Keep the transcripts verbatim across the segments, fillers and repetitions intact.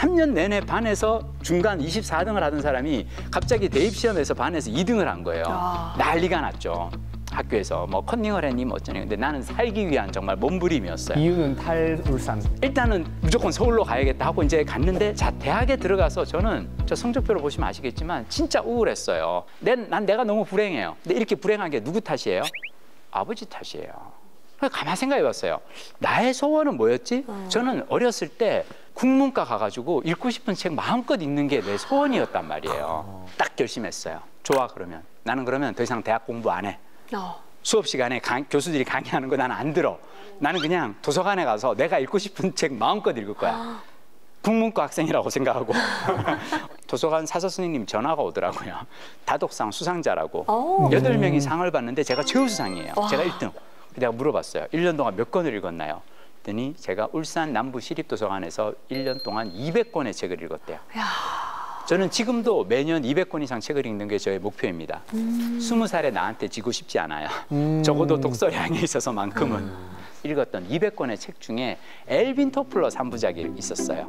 삼 년 내내 반에서 중간 이십사 등을 하던 사람이 갑자기 대입시험에서 반에서 이 등을 한 거예요. 아. 난리가 났죠. 학교에서 뭐 컨닝을 했니 뭐 어쩌니. 근데 나는 살기 위한 정말 몸부림이었어요. 이유는 탈울산. 일단은 무조건 서울로 가야겠다 하고 이제 갔는데 자 대학에 들어가서 저는 저 성적표를 보시면 아시겠지만 진짜 우울했어요. 난, 난 내가 너무 불행해요. 근데 이렇게 불행한 게 누구 탓이에요? 아버지 탓이에요. 가만히 생각해봤어요. 나의 소원은 뭐였지? 어. 저는 어렸을 때 국문과 가가지고 읽고 싶은 책 마음껏 읽는 게 내 소원이었단 말이에요. 어. 딱 결심했어요. 좋아 그러면. 나는 그러면 더 이상 대학 공부 안 해. 어. 수업 시간에 강, 교수들이 강의하는 거 나는 안 들어. 나는 그냥 도서관에 가서 내가 읽고 싶은 책 마음껏 읽을 거야. 아. 국문과 학생이라고 생각하고 도서관 사서 스님 전화가 오더라고요. 다독상 수상자라고. 여덟 명이 상을 받는데 제가 최우수상이에요. 와. 제가 일 등. 내가 물어봤어요. 일 년 동안 몇 권을 읽었나요? 그랬더니 제가 울산 남부시립도서관에서 일 년 동안 이백 권의 책을 읽었대요. 야. 저는 지금도 매년 이백 권 이상 책을 읽는 게 저의 목표입니다. 음. 스무 살에 나한테 지고 싶지 않아요. 음. 적어도 독서량에 있어서만큼은. 음. 읽었던 이백 권의 책 중에 엘빈 토플러 삼 부작이 있었어요.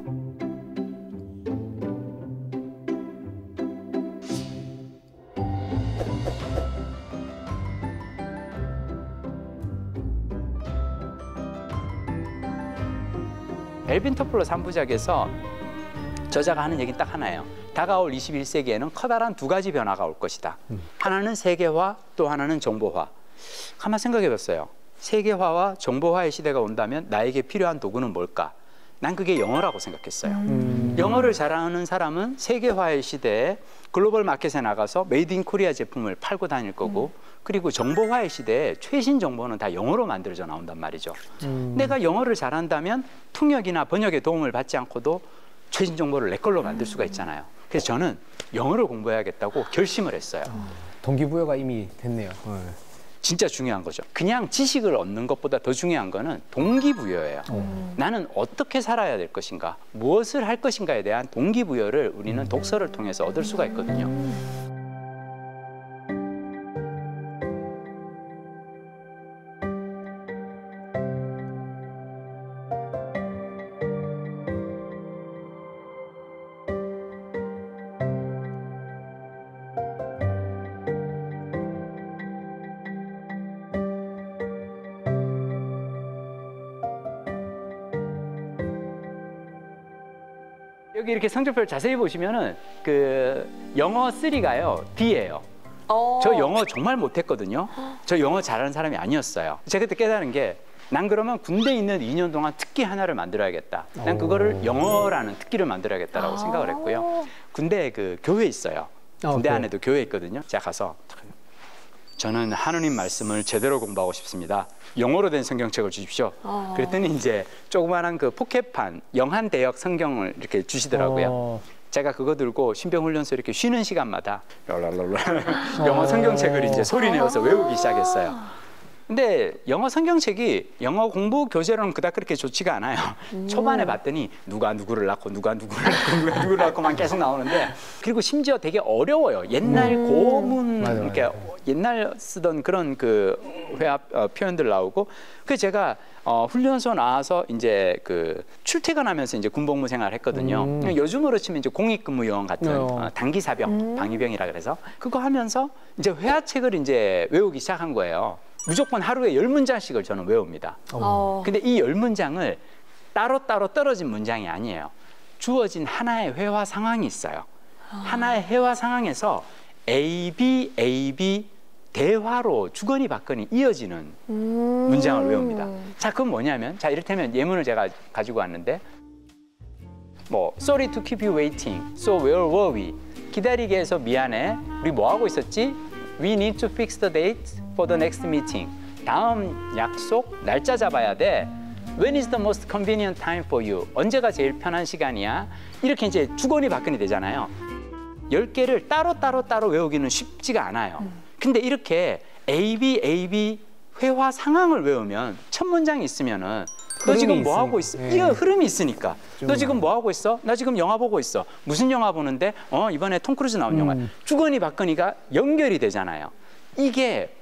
엘빈 토플러 삼 부작에서 저자가 하는 얘기는 딱 하나예요. 다가올 이십일 세기에는 커다란 두 가지 변화가 올 것이다. 음. 하나는 세계화, 또 하나는 정보화. 가만 생각해 봤어요. 세계화와 정보화의 시대가 온다면 나에게 필요한 도구는 뭘까? 난 그게 영어라고 생각했어요. 음. 영어를 잘하는 사람은 세계화의 시대에 글로벌 마켓에 나가서 메이드 인 코리아 제품을 팔고 다닐 거고 음. 그리고 정보화의 시대에 최신 정보는 다 영어로 만들어져 나온단 말이죠. 음. 내가 영어를 잘한다면 통역이나 번역의 도움을 받지 않고도 최신 정보를 내 걸로 만들 수가 있잖아요. 그래서 저는 영어를 공부해야겠다고 결심을 했어요. 어, 동기부여가 이미 됐네요. 네. 진짜 중요한 거죠. 그냥 지식을 얻는 것보다 더 중요한 거는 동기부여예요. 음. 나는 어떻게 살아야 될 것인가, 무엇을 할 것인가에 대한 동기부여를 우리는 독서를 통해서 얻을 수가 있거든요. 여기 이렇게 성적표를 자세히 보시면은 그 영어 삼가요 D예요. 어. 저 영어 정말 못했거든요. 저 영어 잘하는 사람이 아니었어요. 제가 그때 깨달은 게 난 그러면 군대에 있는 이 년 동안 특기 하나를 만들어야겠다. 난 그거를 영어라는 특기를 만들어야겠다라고 생각을 했고요. 군대에 그 교회 있어요. 군대 어, 안에도 교회 있거든요. 제가 가서 저는 하느님 말씀을 제대로 공부하고 싶습니다. 영어로 된 성경책을 주십시오. 어. 그랬더니 이제 조그마한 그 포켓판 영한 대역 성경을 이렇게 주시더라고요. 어. 제가 그거 들고 신병훈련소 이렇게 쉬는 시간마다 영어 성경책을 이제 소리내어서 외우기 시작했어요. 근데 영어 성경책이 영어 공부 교재로는 그닥 그렇게 좋지가 않아요. 음. 초반에 봤더니 누가 누구를 낳고 누가 누구를 낳고 누가 누구를 낳고만 계속 나오는데 그리고 심지어 되게 어려워요. 옛날 음. 고문 맞아, 이렇게 맞아. 옛날 쓰던 그런 그 회화 어, 표현들 나오고 그 제가 어, 훈련소 나와서 이제 그 출퇴근하면서 이제 군복무 생활을 했거든요. 음. 요즘으로 치면 이제 공익근무요원 같은 어. 어, 단기사병, 음. 방위병이라 그래서 그거 하면서 이제 회화책을 이제 외우기 시작한 거예요. 무조건 하루에 열 문장씩을 저는 외웁니다. 어. 근데 이 열 문장을 따로따로 떨어진 문장이 아니에요. 주어진 하나의 회화 상황이 있어요. 어. 하나의 회화 상황에서 A, B, A, B 대화로 주거니 받거니 이어지는 음. 문장을 외웁니다. 자, 그건 뭐냐면 자 이를테면 예문을 제가 가지고 왔는데 뭐 Sorry to keep you waiting. So where were we? 기다리게 해서 미안해. 우리 뭐 하고 있었지? We need to fix the date for the next meeting. 다음 약속 날짜 잡아야 돼. When is the most convenient time for you? 언제가 제일 편한 시간이야? 이렇게 이제 주거니 받거니 되잖아요. 열 개를 따로 따로 따로 외우기는 쉽지가 않아요. 음. 근데 이렇게 A, B, A, B 회화 상황을 외우면 첫 문장이 있으면은 너 지금 뭐 하고 있어? 네. 이거 흐름이 있으니까. 너 지금 뭐 하고 있어? 나 지금 영화 보고 있어. 무슨 영화 보는데? 어 이번에 톰 크루즈 나온 음. 영화. 주거니 받거니가 연결이 되잖아요. 이게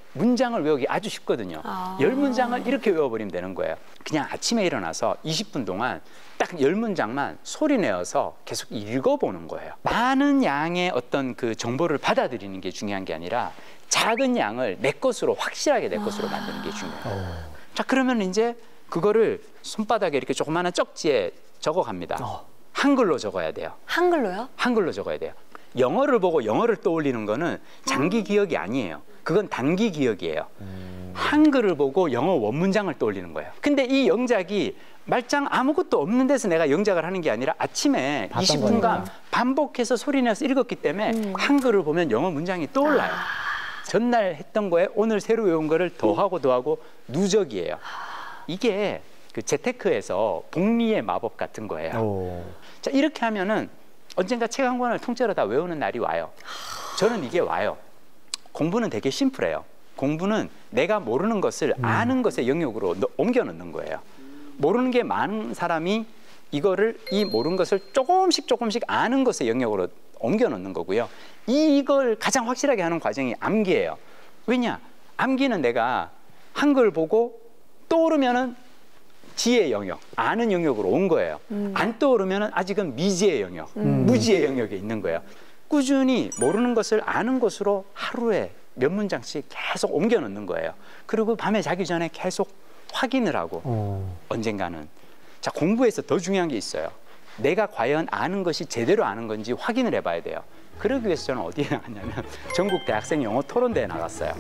문장을 외우기 아주 쉽거든요. 아. 열 문장을 이렇게 외워버리면 되는 거예요. 그냥 아침에 일어나서 이십 분 동안 딱 열 문장만 소리 내어서 계속 읽어보는 거예요. 많은 양의 어떤 그 정보를 받아들이는 게 중요한 게 아니라 작은 양을 내 것으로, 확실하게 내 것으로 만드는 게 중요해요. 자, 그러면 이제 그거를 손바닥에 이렇게 조그마한 쪽지에 적어갑니다. 어. 한글로 적어야 돼요. 한글로요? 한글로 적어야 돼요. 영어를 보고 영어를 떠올리는 거는 장기 기억이 아니에요. 그건 단기 기억이에요. 음. 한글을 보고 영어 원문장을 떠올리는 거예요. 근데 이 영작이 말짱 아무것도 없는 데서 내가 영작을 하는 게 아니라 아침에 이십 분간 반복해서 소리내서 읽었기 때문에 음. 한글을 보면 영어 문장이 떠올라요. 아. 전날 했던 거에 오늘 새로 외운 거를 더하고 더하고 누적이에요. 이게 그 재테크에서 복리의 마법 같은 거예요. 오. 자, 이렇게 하면은 언젠가 책 한 권을 통째로 다 외우는 날이 와요. 저는 이게 와요. 공부는 되게 심플해요. 공부는 내가 모르는 것을 음. 아는 것의 영역으로 옮겨 넣는 거예요. 모르는 게 많은 사람이 이거를 이 모르는 것을 조금씩 조금씩 아는 것의 영역으로 옮겨 넣는 거고요. 이걸 가장 확실하게 하는 과정이 암기예요. 왜냐? 암기는 내가 한글 보고 떠오르면은 지의 영역, 아는 영역으로 온 거예요. 음. 안 떠오르면 아직은 미지의 영역, 음. 무지의 영역에 있는 거예요. 꾸준히 모르는 것을 아는 것으로 하루에 몇 문장씩 계속 옮겨 넣는 거예요. 그리고 밤에 자기 전에 계속 확인을 하고 오. 언젠가는. 자, 공부에서 더 중요한 게 있어요. 내가 과연 아는 것이 제대로 아는 건지 확인을 해봐야 돼요. 그러기 위해서 저는 어디에 나갔냐면 전국 대학생 영어 토론대에 나갔어요.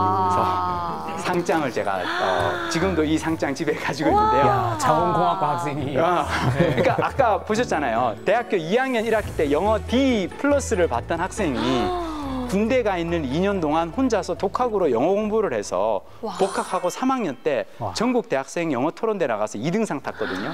와. 그래서 상장을 제가 어, 지금도 이 상장 집에 가지고 있는데요. 야, 자원공학과 학생이. 아, 그러니까 아까 보셨잖아요. 대학교 이 학년 일 학기 때 영어 D 플러스를 받던 학생이 군대 가 있는 이 년 동안 혼자서 독학으로 영어 공부를 해서 와. 복학하고 삼 학년 때 와. 전국 대학생 영어 토론대 나가서 이 등상 탔거든요.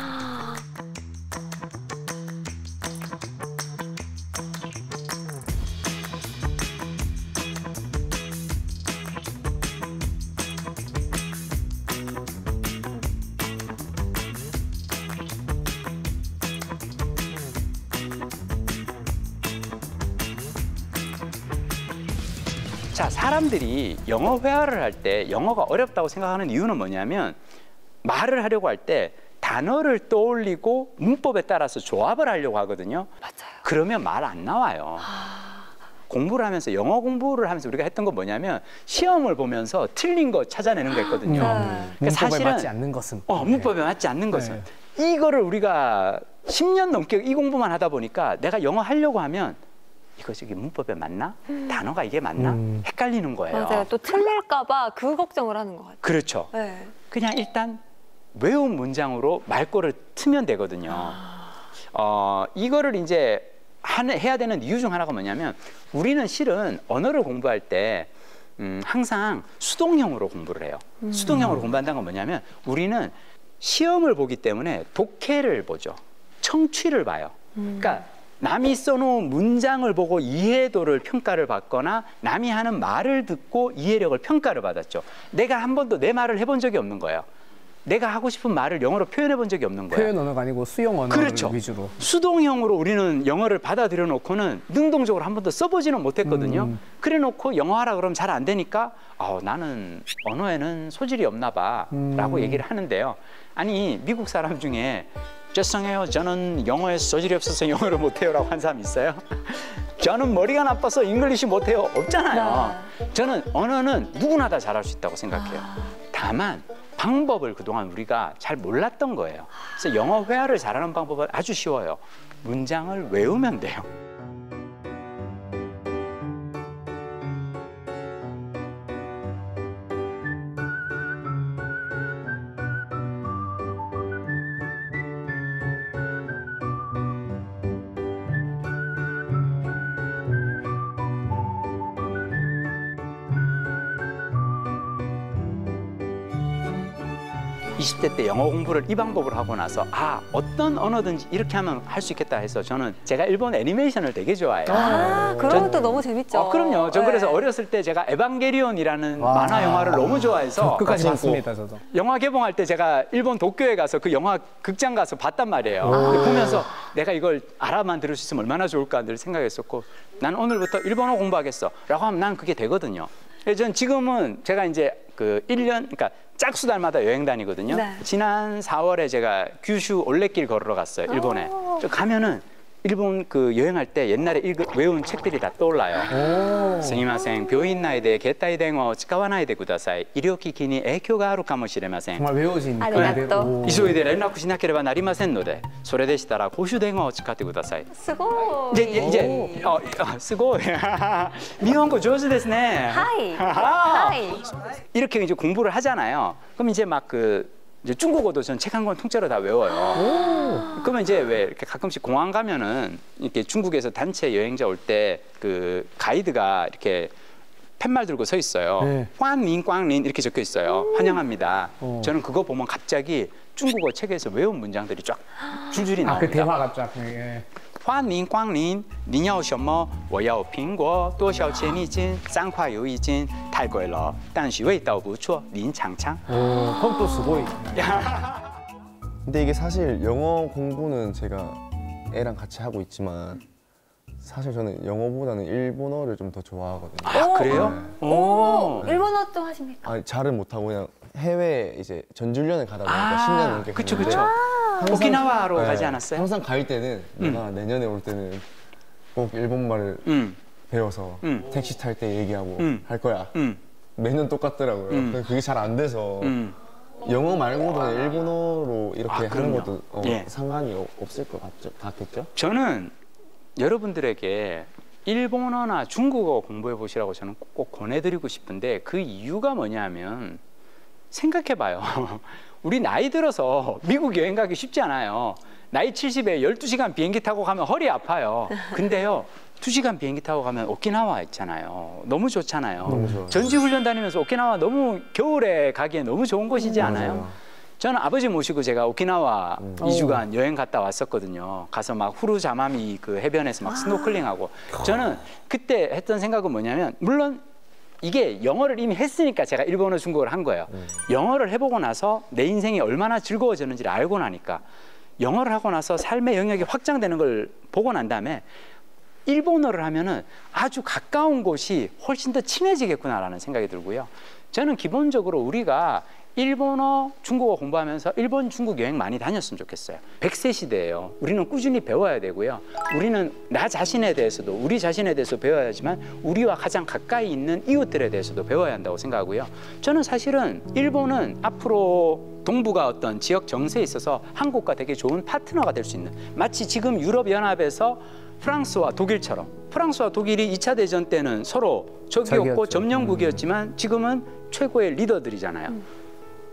자, 사람들이 영어 회화를 할 때 영어가 어렵다고 생각하는 이유는 뭐냐면 말을 하려고 할 때 단어를 떠올리고 문법에 따라서 조합을 하려고 하거든요. 맞아요. 그러면 말 안 나와요. 아... 공부를 하면서 영어 공부를 하면서 우리가 했던 건 뭐냐면 시험을 보면서 틀린 거 찾아내는 거 했거든요. 음, 그러니까 문법에 사실은, 맞지 않는 것은. 어, 문법에 네. 맞지 않는 것은. 네. 이거를 우리가 십 년 넘게 이 공부만 하다 보니까 내가 영어 하려고 하면 이거 저기 문법에 맞나? 음. 단어가 이게 맞나? 음. 헷갈리는 거예요. 맞아요. 또 틀릴까 봐 그 걱정을 하는 것 같아요. 그렇죠. 네. 그냥 일단 외운 문장으로 말꼬를 트면 되거든요. 아. 어, 이거를 이제 하는, 해야 되는 이유 중 하나가 뭐냐면 우리는 실은 언어를 공부할 때 음, 항상 수동형으로 공부를 해요. 음. 수동형으로 공부한다는 건 뭐냐면 우리는 시험을 보기 때문에 독해를 보죠. 청취를 봐요. 음. 그러니까 남이 써놓은 문장을 보고 이해도를 평가를 받거나 남이 하는 말을 듣고 이해력을 평가를 받았죠. 내가 한 번도 내 말을 해본 적이 없는 거예요. 내가 하고 싶은 말을 영어로 표현해 본 적이 없는 거예요. 표현 언어가 아니고 수용 언어를 그렇죠. 위주로. 수동형으로 우리는 영어를 받아들여 놓고는 능동적으로 한 번도 써보지는 못했거든요. 음. 그래 놓고 영어 하라 그러면 잘 안 되니까 어, 나는 언어에는 소질이 없나 봐 라고 음. 얘기를 하는데요. 아니 미국 사람 중에 죄송해요. 저는 영어에 소질이 없어서 영어를 못해요 라고 한 사람 있어요? 저는 머리가 나빠서 잉글리시 못해요. 없잖아요. 네. 저는 언어는 누구나 다 잘할 수 있다고 생각해요. 다만 방법을 그동안 우리가 잘 몰랐던 거예요. 그래서 영어 회화를 잘하는 방법은 아주 쉬워요. 문장을 외우면 돼요. 이십 대 때 영어 공부를 이 방법으로 하고 나서 아 어떤 언어든지 이렇게 하면 할 수 있겠다 해서 저는 제가 일본 애니메이션을 되게 좋아해요. 아, 그런 것도 너무 재밌죠. 어, 그럼요. 전 네. 그래서 어렸을 때 제가 에반게리온이라는 와. 만화 영화를 너무 좋아해서 끝까지 봤습니다. 저도. 영화 개봉할 때 제가 일본 도쿄에 가서 그 영화 극장 가서 봤단 말이에요. 아. 보면서 내가 이걸 알아만 들을 수 있으면 얼마나 좋을까 늘 생각했었고 난 오늘부터 일본어 공부하겠어 라고 하면 난 그게 되거든요. 그래서 전 지금은 제가 이제 그 일 년, 그러니까 짝수달마다 여행 다니거든요. 네. 지난 사월에 제가 규슈 올레길 걸으러 갔어요, 일본에. 저 가면은 일본 그 여행할 때 옛날에 읽, 외운 책들이 다 떠올라요. 스미마셍, 병인内で携帯電話を使わないでください。医療機器に影響があるかもしれません。 정말 외워진. 아리가또. 急いで連絡しなければなりませんので、それでしたら公衆電話を使ってください。 すごい。 이제 이제, 이제 어, 어, 쓰고 일본어 上手ですね. 하이. 하하. 하이. 이렇게 이제 공부를 하잖아요. 그럼 이제 막 그 이제 중국어도 전 책 한 권 통째로 다 외워요. 그러면 이제 왜 이렇게 가끔씩 공항 가면은 이렇게 중국에서 단체 여행자 올 때 그 가이드가 이렇게 팻말 들고 서 있어요. 네. 꽝린 꽝린 이렇게 적혀 있어요. 환영합니다. 어. 저는 그거 보면 갑자기 중국어 책에서 외운 문장들이 쫙 줄줄이 나옵니다. 아, 그 대화가 쫙. 예. 欢迎光临，您要什么？我要苹果，多少钱一斤？三块有一斤，太贵了，但是味道不错，您尝尝。 오, 그럼 또 쓰고. 근데 이게 사실 영어 공부는 제가 애랑 같이 하고 있지만 사실 저는 영어보다는 일본어를 좀 더 좋아하거든요. 아 그래요? 네. 오, 일본어 좀 하십니까? 아니, 잘은 못하고 그냥 해외 이제 전주련을 가다 보니까 십 년 넘게 그쵸 갔는데 그쵸. 항상- 오키나와로 네, 가지 않았어요? 항상 갈 때는 음. 내가 내년에 올 때는 꼭 일본말을 음, 배워서 음. 택시 탈 때 얘기하고 음. 할 거야. 음, 매년 똑같더라고요. 음. 근데 그게 잘 안 돼서 음. 영어 말고도 일본어로 이렇게 아, 하는 그럼요. 것도 어, 예. 상관이 어- 없을 것 같죠? 같겠죠? 저는 여러분들에게 일본어나 중국어 공부해 보시라고 저는 꼭 권해드리고 싶은데 그 이유가 뭐냐면 생각해봐요. 우리 나이 들어서 미국 여행 가기 쉽지 않아요. 나이 칠십에 열두 시간 비행기 타고 가면 허리 아파요. 근데요, 두 시간 비행기 타고 가면 오키나와 있잖아요. 너무 좋잖아요. 너무 좋아요. 전지훈련 다니면서 오키나와 너무 겨울에 가기에 너무 좋은 곳이지 않아요? 맞아요. 저는 아버지 모시고 제가 오키나와 음. 이 주간 여행 갔다 왔었거든요. 가서 막 후루자마미 그 해변에서 막 스노클링하고. 저는 그때 했던 생각은 뭐냐면, 물론 이게 영어를 이미 했으니까 제가 일본어, 중국어를 한 거예요. 음. 영어를 해보고 나서 내 인생이 얼마나 즐거워졌는지를 알고 나니까 영어를 하고 나서 삶의 영역이 확장되는 걸 보고 난 다음에 일본어를 하면은 아주 가까운 곳이 훨씬 더 친해지겠구나라는 생각이 들고요. 저는 기본적으로 우리가 일본어, 중국어 공부하면서 일본, 중국 여행 많이 다녔으면 좋겠어요. 백 세 시대예요. 우리는 꾸준히 배워야 되고요. 우리는 나 자신에 대해서도, 우리 자신에 대해서 배워야 하지만 우리와 가장 가까이 있는 이웃들에 대해서도 배워야 한다고 생각하고요. 저는 사실은 일본은 앞으로 동북아 어떤 지역 정세에 있어서 한국과 되게 좋은 파트너가 될 수 있는, 마치 지금 유럽연합에서 프랑스와 독일처럼, 프랑스와 독일이 이 차 대전 때는 서로 적이었고 적이었죠. 점령국이었지만 지금은 최고의 리더들이잖아요. 음.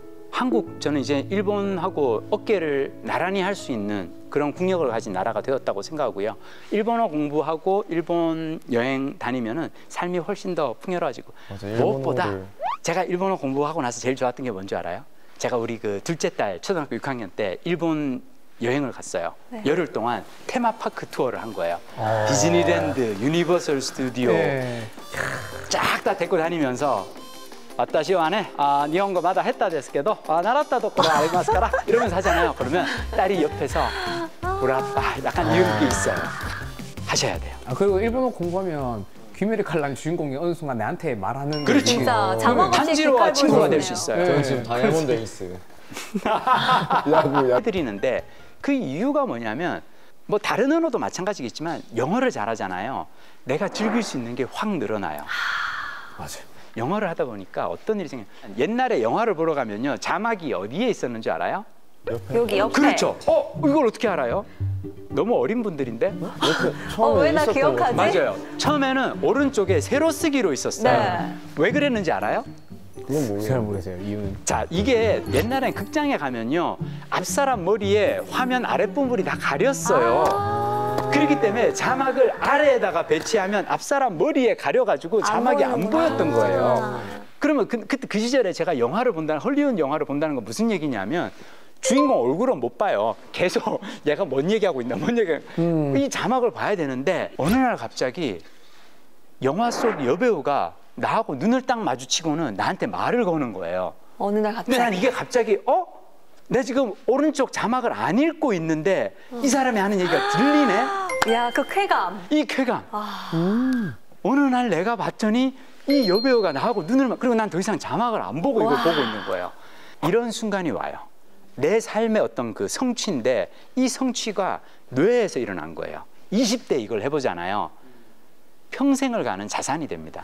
한국, 저는 이제 일본하고 어깨를 나란히 할 수 있는 그런 국력을 가진 나라가 되었다고 생각하고요. 일본어 공부하고 일본 여행 다니면은 삶이 훨씬 더 풍요로워지고, 맞아요. 무엇보다 일본어를- 제가 일본어 공부하고 나서 제일 좋았던 게 뭔지 알아요? 제가 우리 그 둘째 딸 초등학교 육 학년 때 일본 여행을 갔어요. 네. 열흘 동안 테마파크 투어를 한 거예요. 디즈니랜드, 유니버설 스튜디오 네. 쫙 다 데리고 다니면서私はね, 아, 일본어 마다 했다ですけど, 아, 나랐다 도코로 아리마스카라 이러면서 하잖아요. 그러면 딸이 옆에서 우리 아빠 약간 이런 게 있어요. 하셔야 돼요. 아, 그리고 일본어 공부하면 귀멸의 칼날 주인공이 어느 순간 내한테 말하는. 그렇지. 게 진짜 있어요. 자막 없이 탄지로와 빛깔 친구가 보이네요. 될 수 있어요. 네. 저는 지금 다이아몬드 에이스. 야구, 야구. 해드리는데 그 이유가 뭐냐면, 뭐 다른 언어도 마찬가지겠지만 영어를 잘하잖아요. 내가 즐길 수 있는 게 확 늘어나요. 맞아요. 영어를 하다 보니까 어떤 일이 생겨요. 옛날에 영화를 보러 가면요, 자막이 어디에 있었는지 알아요? 여기 옆에. 그렇죠. 어, 이걸 어떻게 알아요? 너무 어린 분들인데? 이렇게 처음에 어, 왜 나 있었던 기억하지? 것 같은데. 맞아요. 처음에는 오른쪽에 세로 쓰기로 있었어요. 네. 왜 그랬는지 알아요? 그건 잘 모르겠어요. 모르겠어요. 이유는. 자, 이게 옛날엔 극장에 가면요, 앞사람 머리에 화면 아랫부분이 다 가렸어요. 그렇기 때문에 자막을 아래에다가 배치하면 앞사람 머리에 가려가지고 자막이 안, 보이는구나. 보였던 거예요. 그러면 그, 그, 그 시절에 제가 영화를 본다는, 헐리우드 영화를 본다는 건 무슨 얘기냐면, 주인공 얼굴은 못 봐요. 계속 얘가 뭔 얘기하고 있나, 뭔 얘기. 음. 이 자막을 봐야 되는데, 어느 날 갑자기 영화 속 여배우가 나하고 눈을 딱 마주치고는 나한테 말을 거는 거예요. 어느 날 근데 난 갑자기. 이게 갑자기, 어? 내가 지금 오른쪽 자막을 안 읽고 있는데 이 사람이 하는 얘기가 들리네? 야, 그 쾌감. 이 쾌감. 아, 어느 날 내가 봤더니 이 여배우가 나하고 눈을 막, 그리고 난 더 이상 자막을 안 보고 이걸 보고 있는 거예요. 이런 순간이 와요. 내 삶의 어떤 그 성취인데 이 성취가 뇌에서 일어난 거예요. 이십 대 이걸 해보잖아요. 평생을 가는 자산이 됩니다.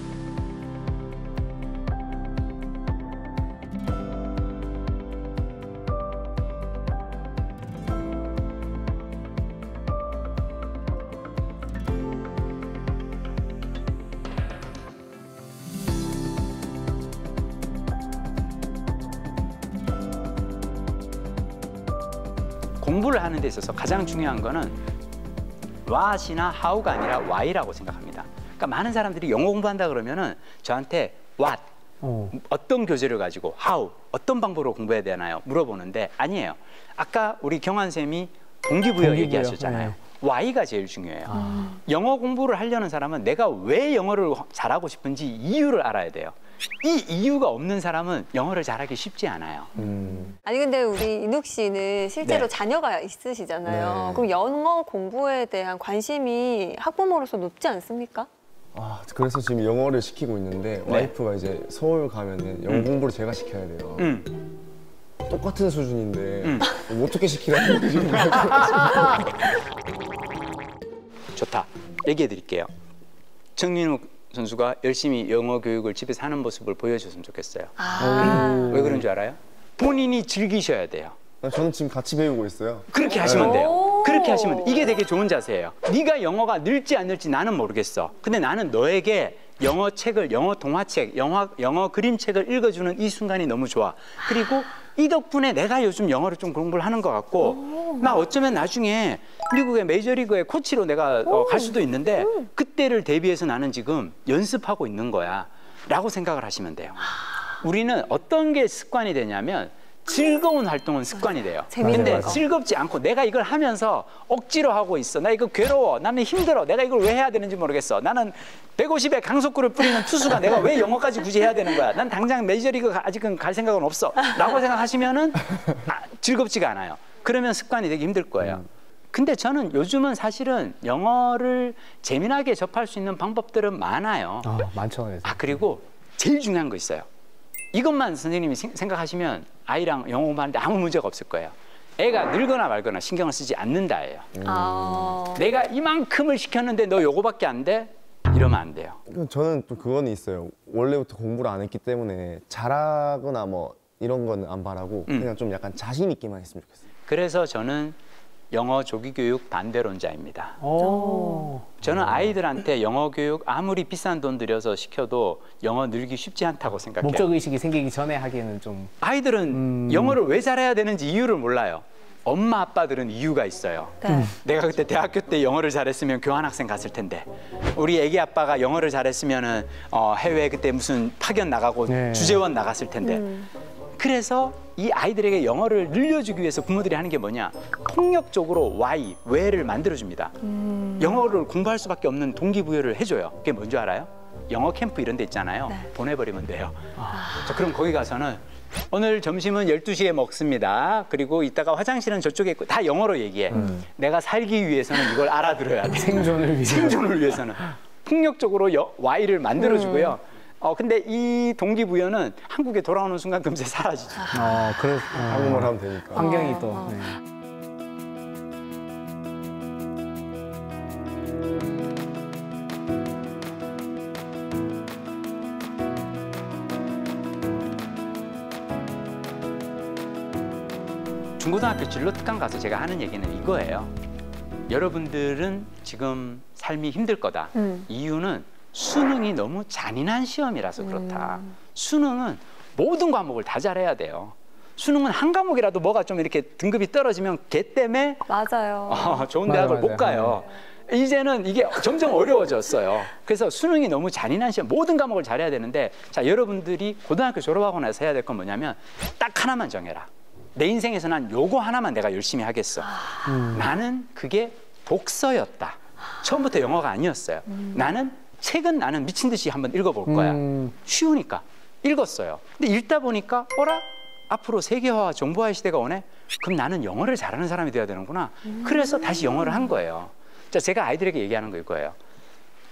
공부를 하는 데 있어서 가장 중요한 거는 what이나 how가 아니라 why라고 생각합니다. 그러니까 많은 사람들이 영어 공부한다 그러면은 저한테 what, 어. 어떤 교재를 가지고 how, 어떤 방법으로 공부해야 되나요? 물어보는데 아니에요. 아까 우리 경환 쌤이 동기부여, 동기부여. 얘기하셨잖아요. 네. why가 제일 중요해요. 아. 영어 공부를 하려는 사람은 내가 왜 영어를 잘하고 싶은지 이유를 알아야 돼요. 이 이유가 없는 사람은 영어를 잘하기 쉽지 않아요. 음. 아니 근데 우리 인욱 씨는 실제로 네. 자녀가 있으시잖아요. 네. 그럼 영어 공부에 대한 관심이 학부모로서 높지 않습니까? 아, 그래서 지금 영어를 시키고 있는데 네. 와이프가 이제 서울 가면은 영어 음. 공부를 제가 시켜야 돼요. 음. 똑같은 수준인데 음. 어떻게 시키라는 거지? 좋다. 얘기해 드릴게요. 정민욱 선수가 열심히 영어 교육을 집에서 하는 모습을 보여줬으면 좋겠어요. 아. 왜 그런 줄 알아요? 본인이 즐기셔야 돼요. 저는 지금 같이 배우고 있어요. 그렇게 하시면 돼요. 그렇게 하시면 돼요. 이게 되게 좋은 자세예요. 네가 영어가 늘지 안 늘지 나는 모르겠어. 근데 나는 너에게 영어 책을, 영어 동화책, 영화, 영어 그림책을 읽어주는 이 순간이 너무 좋아. 그리고 이 덕분에 내가 요즘 영어를 좀 공부를 하는 것 같고 나 어쩌면 나중에 미국의 메이저리그의 코치로 내가 어, 갈 수도 있는데 그때를 대비해서 나는 지금 연습하고 있는 거야 라고 생각을 하시면 돼요. 우리는 어떤 게 습관이 되냐면 즐거운 활동은 습관이 돼요. 근데 즐겁지 않고 내가 이걸 하면서 억지로 하고 있어. 나 이거 괴로워. 나는 힘들어. 내가 이걸 왜 해야 되는지 모르겠어. 나는 백오십에 강속구를 뿌리는 투수가 내가 왜 영어까지 굳이 해야 되는 거야. 난 당장 메이저리그 아직은 갈 생각은 없어. 라고 생각하시면은 아, 즐겁지가 않아요. 그러면 습관이 되기 힘들 거예요. 근데 저는 요즘은 사실은 영어를 재미나게 접할 수 있는 방법들은 많아요. 아, 많죠. 아, 그리고 제일 중요한 거 있어요. 이것만 선생님이 생각하시면 아이랑 영어 공부하는데 아무 문제가 없을 거예요. 애가 늘거나 말거나 신경을 쓰지 않는다예요. 음. 아... 내가 이만큼을 시켰는데 너 요거밖에 안 돼? 이러면 안 돼요. 저는 또 그건 있어요. 원래부터 공부를 안 했기 때문에 잘하거나 뭐 이런 거는 안 바라고 음. 그냥 좀 약간 자신 있게만 했으면 좋겠어요. 그래서 저는 영어 조기 교육 반대론자입니다. 오. 저는 아이들한테 영어 교육 아무리 비싼 돈 들여서 시켜도 영어 늘기 쉽지 않다고 생각해요. 목적 의식이 생기기 전에 하기에는 좀 아이들은 음... 영어를 왜 잘해야 되는지 이유를 몰라요. 엄마 아빠들은 이유가 있어요. 네. 내가 그때 대학교 때 영어를 잘했으면 교환학생 갔을 텐데 우리 애기 아빠가 영어를 잘했으면은 어, 해외 그때 무슨 파견 나가고 네. 주재원 나갔을 텐데 음. 그래서 이 아이들에게 영어를 늘려주기 위해서 부모들이 하는 게 뭐냐? 폭력적으로 why, 왜를 만들어줍니다. 음. 영어를 공부할 수밖에 없는 동기부여를 해줘요. 그게 뭔지 알아요? 영어 캠프 이런 데 있잖아요. 네. 보내버리면 돼요. 아. 자, 그럼 거기 가서는 오늘 점심은 열두 시에 먹습니다. 그리고 이따가 화장실은 저쪽에 있고 다 영어로 얘기해. 음. 내가 살기 위해서는 이걸 알아들어야 돼. 생존을 위해서. 생존을 위해서는. 폭력적으로 여, why를 만들어주고요. 음. 어 근데 이 동기부여는 한국에 돌아오는 순간 금세 사라지죠. 아, 그래. 한국말 하면 되니까. 환경이 또. 네. 중고등학교 진로 특강 가서 제가 하는 얘기는 이거예요. 여러분들은 지금 삶이 힘들 거다. 음. 이유는 수능이 너무 잔인한 시험이라서 그렇다. 음. 수능은 모든 과목을 다 잘해야 돼요. 수능은 한 과목이라도 뭐가 좀 이렇게 등급이 떨어지면 걔 때문에 맞아요. 어, 좋은 대학을 맞아, 못 가요. 네. 이제는 이게 점점 어려워졌어요. 그래서 수능이 너무 잔인한 시험, 모든 과목을 잘해야 되는데 자, 여러분들이 고등학교 졸업하고 나서 해야 될 건 뭐냐면 딱 하나만 정해라. 내 인생에서 난 요거 하나만 내가 열심히 하겠어. 음. 나는 그게 독서였다. 처음부터 영어가 아니었어요. 음. 나는 책은 나는 미친 듯이 한번 읽어볼 거야. 음. 쉬우니까 읽었어요. 근데 읽다 보니까 어라? 앞으로 세계화와 정보화의 시대가 오네? 그럼 나는 영어를 잘하는 사람이 돼야 되는구나. 음. 그래서 다시 영어를 한 거예요. 자, 제가 아이들에게 얘기하는 거 이거예요.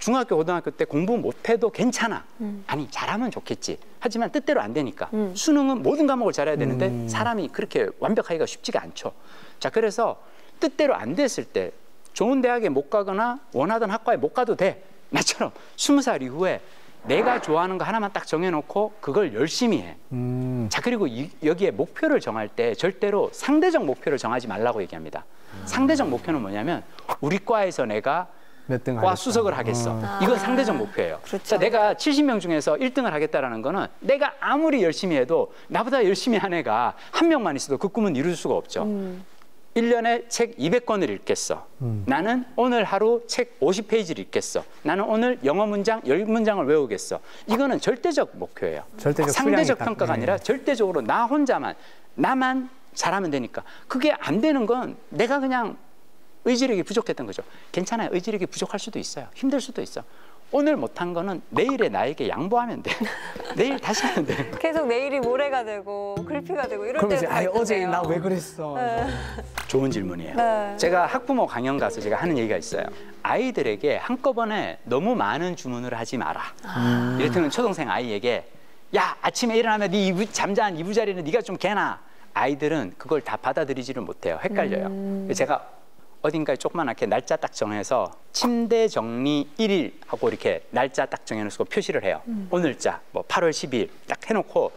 중학교, 고등학교 때 공부 못해도 괜찮아. 음. 아니 잘하면 좋겠지. 하지만 뜻대로 안 되니까. 음. 수능은 모든 과목을 잘해야 되는데 음. 사람이 그렇게 완벽하기가 쉽지가 않죠. 자, 그래서 뜻대로 안 됐을 때 좋은 대학에 못 가거나 원하던 학과에 못 가도 돼. 나처럼 스무 살 이후에 내가 좋아하는 거 하나만 딱 정해놓고 그걸 열심히 해. 음. 자, 그리고 이, 여기에 목표를 정할 때 절대로 상대적 목표를 정하지 말라고 얘기합니다. 음. 상대적 목표는 뭐냐면 우리 과에서 내가 몇 등 과 하겠다. 수석을 하겠어. 어. 이건 상대적 목표예요. 그렇죠. 자, 내가 칠십 명 중에서 일 등을 하겠다라는 거는 내가 아무리 열심히 해도 나보다 열심히 한 애가 한 명만 있어도 그 꿈은 이룰 수가 없죠. 음. 일 년에 책 이백 권을 읽겠어. 음. 나는 오늘 하루 책 오십 페이지를 읽겠어. 나는 오늘 영어 문장 십 문장을 외우겠어. 이거는 절대적 목표예요. 절대적 상대적 수량이 평가가 딱, 아니라 네. 절대적으로 나 혼자만, 나만 잘하면 되니까. 그게 안 되는 건 내가 그냥 의지력이 부족했던 거죠. 괜찮아요. 의지력이 부족할 수도 있어요. 힘들 수도 있어. 오늘 못한 거는 내일의 나에게 양보하면 돼. 내일 다시 하면 돼. 계속 내일이 모레가 되고 글피가 되고 이럴 그러면 이제 때가 아예 어제 있는데요. 나 왜 그랬어? 네. 좋은 질문이에요. 네. 제가 학부모 강연 가서 제가 하는 얘기가 있어요. 아이들에게 한꺼번에 너무 많은 주문을 하지 마라. 음. 이를테면 초등생 아이에게 야, 아침에 일어나면 네 이부, 잠자한 이부자리는 네가 좀 개나. 아이들은 그걸 다 받아들이지를 못해요. 헷갈려요. 음. 제가 어딘가에 조그맣게 날짜 딱 정해서 침대 정리 일 일 하고 이렇게 날짜 딱 정해놓고 표시를 해요. 음. 오늘자 뭐 팔월 십이일 딱 해놓고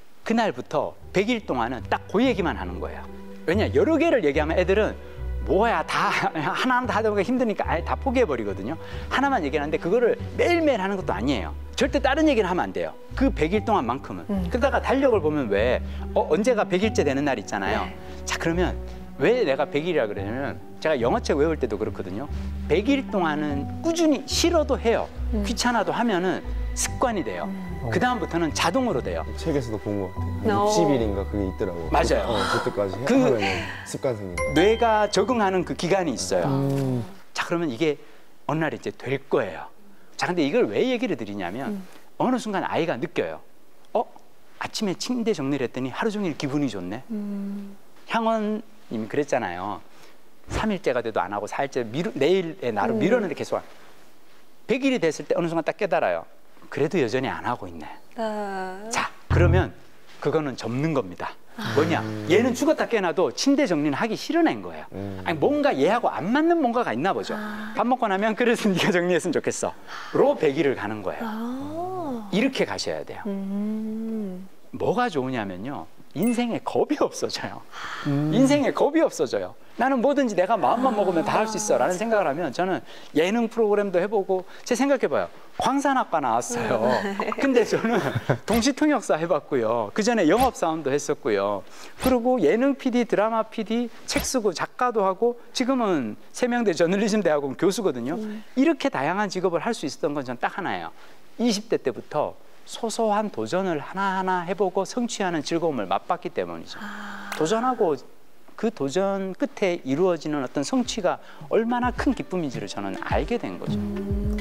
그날부터 백 일 동안은 딱 그 얘기만 하는 거예요. 왜냐, 여러 개를 얘기하면 애들은 뭐야, 다 하나하나 다 하다 보니까 힘드니까 아예 다 포기해버리거든요. 하나만 얘기하는데 그거를 매일매일 하는 것도 아니에요. 절대 다른 얘기는 하면 안 돼요. 그 백 일 동안만큼은. 음. 그러다가 달력을 보면 왜 어, 언제가 백 일째 되는 날 있잖아요. 네. 자, 그러면 왜 내가 백 일이라 그러냐면 제가 영어책 외울 때도 그렇거든요. 백 일 동안은 꾸준히 싫어도 해요. 음. 귀찮아도 하면은 습관이 돼요. 음. 그 다음부터는 자동으로 돼요. 책에서도 본 것 같아요. 어. 육십 일인가 그게 있더라고요. 맞아요. 어, 그때까지 해- 그- 하면 습관 생긴다. 뇌가 적응하는 그 기간이 있어요. 음. 자, 그러면 이게 어느 날 이제 될 거예요. 자, 근데 이걸 왜 얘기를 드리냐면 음. 어느 순간 아이가 느껴요. 어? 아침에 침대 정리를 했더니 하루 종일 기분이 좋네. 음. 향원님이 그랬잖아요. 삼 일째가 돼도 안 하고 사 일째 미루, 내일의 나로 음. 미뤘는데 계속 안. 백 일이 됐을 때 어느 순간 딱 깨달아요. 그래도 여전히 안 하고 있네. 네. 자, 그러면 그거는 접는 겁니다. 뭐냐? 얘는 죽었다 깨어나도 침대 정리는 하기 싫어낸 거예요. 음. 아니, 뭔가 얘하고 안 맞는 뭔가가 있나 보죠. 밥 먹고 나면 그래서 네가 정리했으면 좋겠어. 로 백 일을 가는 거예요. 아. 이렇게 가셔야 돼요. 음. 뭐가 좋으냐면요. 인생에 겁이 없어져요. 음. 인생에 겁이 없어져요. 나는 뭐든지 내가 마음만 먹으면 다 할 수 있어 라는 생각을 하면 저는 예능 프로그램도 해보고 제 생각해봐요. 광산학과 나왔어요. 근데 저는 동시통역사 해봤고요. 그 전에 영업사원도 했었고요. 그리고 예능 피디, 드라마 피디, 책 쓰고 작가도 하고 지금은 세명대 저널리즘 대학원 교수거든요. 이렇게 다양한 직업을 할 수 있었던 건 전 딱 하나예요. 이십 대 때부터 소소한 도전을 하나하나 해보고 성취하는 즐거움을 맛봤기 때문이죠. 도전하고 그 도전 끝에 이루어지는 어떤 성취가 얼마나 큰 기쁨인지를 저는 알게 된 거죠.